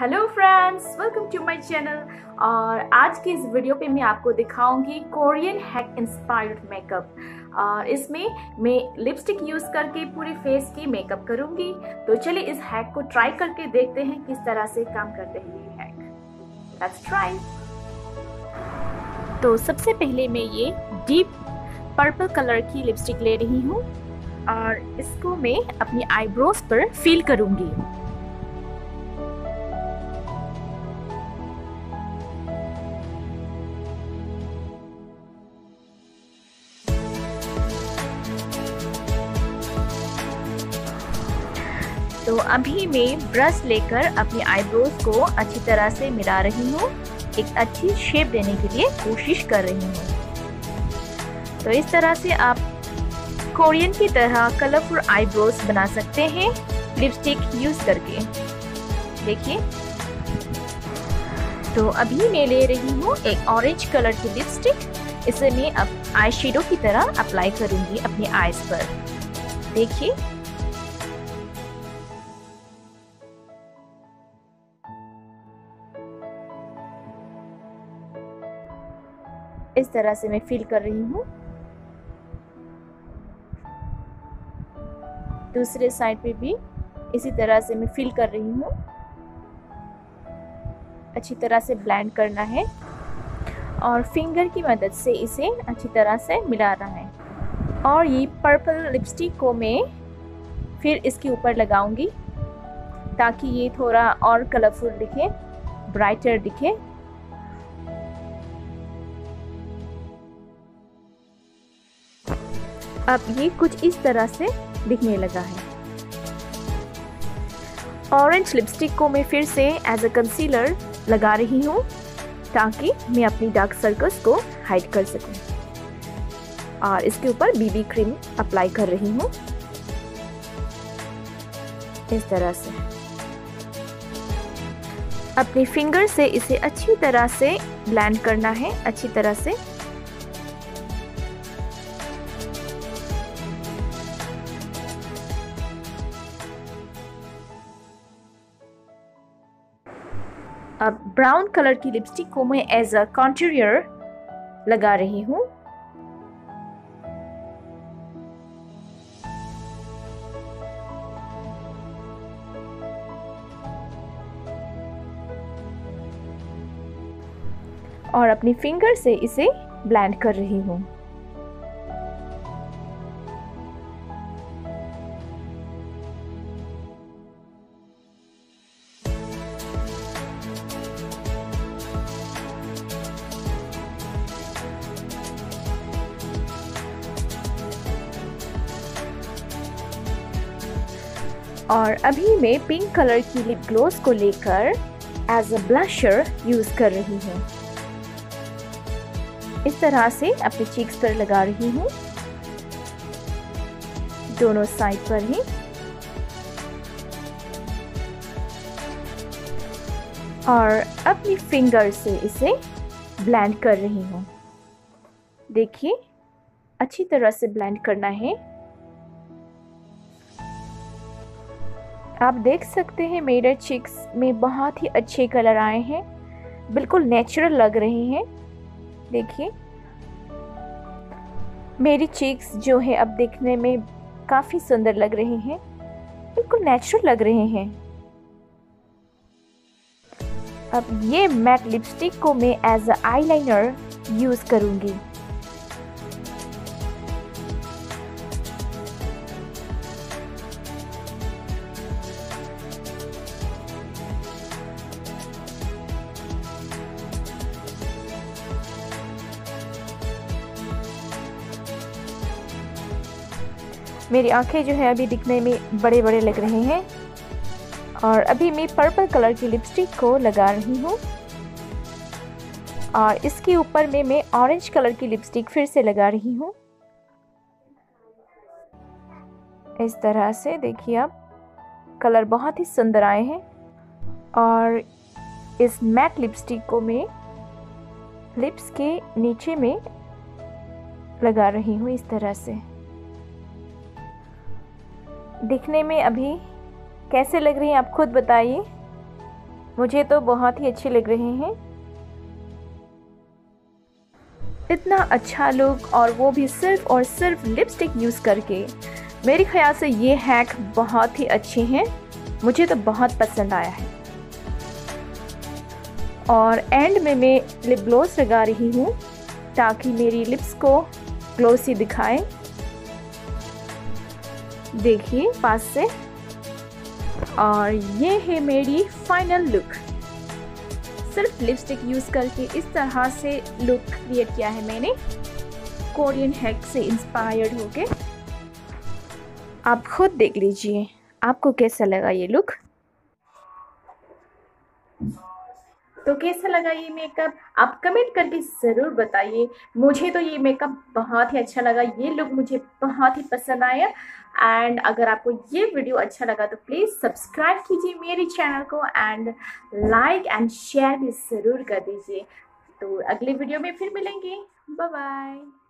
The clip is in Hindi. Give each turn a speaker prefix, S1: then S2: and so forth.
S1: Hello friends, welcome to my channel. और आज की इस वीडियो पे मैं आपको दिखाऊंगी कोरियन हैक इंस्पायर्ड मेकअप। और इसमें मैं लिपस्टिक यूज करके पूरे फेस की मेकअप करूंगी। तो चलिए इस हैक को ट्राई करके देखते हैं किस तरह से काम करते हैं ये हैक। Let's try. तो सबसे पहले मैं ये डीप पर्पल कलर की लिपस्टिक ले रही हूँ और इसको मैं अपनी आईब्रोज पर फिल करूंगी। तो अभी मैं ब्रश लेकर अपनी आईब्रोज को अच्छी तरह से मिला रही हूँ। एक अच्छी शेप देने के लिए कोशिश कर रही हूँ। तो इस तरह से आप कोरियन की तरह कलरफुल आईब्रोज बना सकते हैं लिपस्टिक यूज करके। देखिए, तो अभी मैं ले रही हूँ एक ऑरेंज कलर की लिपस्टिक। इसे मैं अब आई शेडो की तरह अप्लाई करूंगी अपनी आईज पर। देखिए, इस तरह से मैं फिल कर रही हूँ। दूसरे साइड पे भी इसी तरह से मैं फिल कर रही हूँ। अच्छी तरह से ब्लेंड करना है और फिंगर की मदद से इसे अच्छी तरह से मिलाना है। और ये पर्पल लिपस्टिक को मैं फिर इसके ऊपर लगाऊंगी ताकि ये थोड़ा और कलरफुल दिखे, ब्राइटर दिखे। अब ये कुछ इस तरह से दिखने लगा है। ऑरेंज लिपस्टिक को मैं फिर से एज अ कंसीलर लगा रही हूँ ताकि मैं अपनी डार्क सर्कल्स को हाइड कर सकूं। और इसके ऊपर बीबी क्रीम अप्लाई कर रही हूँ इस तरह से। अपनी फिंगर से इसे अच्छी तरह से ब्लेंड करना है, अच्छी तरह से। अब ब्राउन कलर की लिपस्टिक को मैं एज अ कॉन्टूरियर लगा रही हूँ। और अपनी फिंगर से इसे ब्लेंड कर रही हूँ। और अभी मैं पिंक कलर की लिप ग्लोस को लेकर एज अ ब्लशर यूज कर रही हूँ। इस तरह से अपने चीक्स पर लगा रही हूँ, दोनों साइड पर ही। और अपनी फिंगर से इसे ब्लेंड कर रही हूँ। देखिए, अच्छी तरह से ब्लेंड करना है। आप देख सकते हैं मेरे चीक्स में बहुत ही अच्छे कलर आए हैं, बिल्कुल नेचुरल लग रहे हैं। देखिए, मेरी चीक्स जो है अब देखने में काफ़ी सुंदर लग रहे हैं, बिल्कुल नेचुरल लग रहे हैं। अब ये मैट लिपस्टिक को मैं एज अ आईलाइनर यूज़ करूँगी। मेरी आंखें जो है अभी दिखने में बड़े बड़े लग रहे हैं। और अभी मैं पर्पल कलर की लिपस्टिक को लगा रही हूँ और इसके ऊपर में मैं ऑरेंज कलर की लिपस्टिक फिर से लगा रही हूँ इस तरह से। देखिए, आप कलर बहुत ही सुंदर आए हैं। और इस मैट लिपस्टिक को मैं लिप्स के नीचे में लगा रही हूँ इस तरह से। दिखने में अभी कैसे लग रही है आप खुद बताइए। मुझे तो बहुत ही अच्छे लग रहे हैं। इतना अच्छा लुक और वो भी सिर्फ और सिर्फ लिपस्टिक यूज़ करके। मेरे ख्याल से ये हैक बहुत ही अच्छे हैं, मुझे तो बहुत पसंद आया है। और एंड में मैं लिप ग्लॉस लगा रही हूँ ताकि मेरी लिप्स को ग्लोसी दिखाए। देखिए पास से। और ये है मेरी फाइनल लुक। सिर्फ लिपस्टिक यूज़ करके इस तरह से लुक क्रिएट किया है मैंने, कोरियन हैक से इंस्पायर्ड होके। आप खुद देख लीजिए आपको कैसा लगा ये लुक। तो कैसा लगा ये मेकअप आप कमेंट करके ज़रूर बताइए। मुझे तो ये मेकअप बहुत ही अच्छा लगा, ये लुक मुझे बहुत ही पसंद आया। एंड अगर आपको ये वीडियो अच्छा लगा तो प्लीज़ सब्सक्राइब कीजिए मेरे चैनल को एंड लाइक एंड शेयर भी ज़रूर कर दीजिए। तो अगले वीडियो में फिर मिलेंगे। Bye bye.